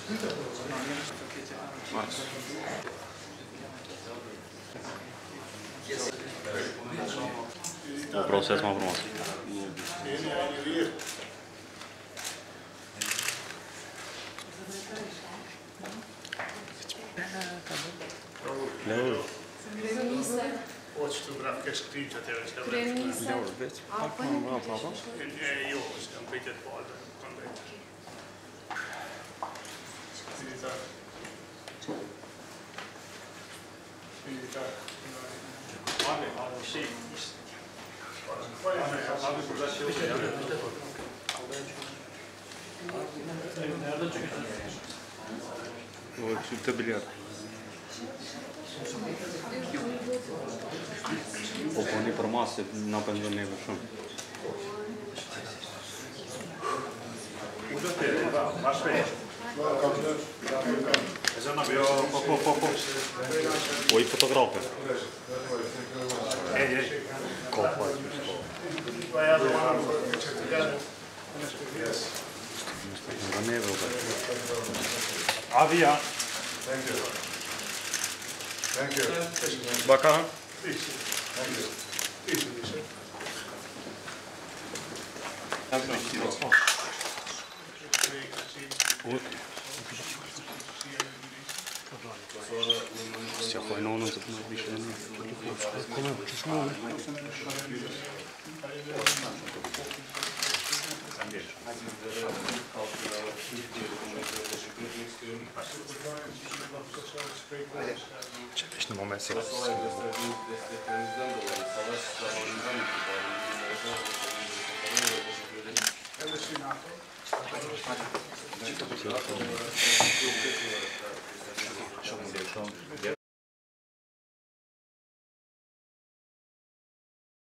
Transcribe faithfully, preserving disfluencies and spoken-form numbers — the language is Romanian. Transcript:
O proces mai frumos. Leul. Cremisă. Poți fotografera scritto te la stava. Cremisă. Leul, vezi? Apă. Apă, apă. E io sto un po' di pollo quando è. Militare. Militare. Vale, vale, sì. Poi avevo Вот, это бильярд. Опа, про массы на пензоне вышел. Ой, фотографы. Ej, ej. Копать. Не вилка. Avia. Thank you. Thank you. Бака. Thank you. Все хуйно, но тут мы більше не. Коли чесно. Çekişli moment sekiz.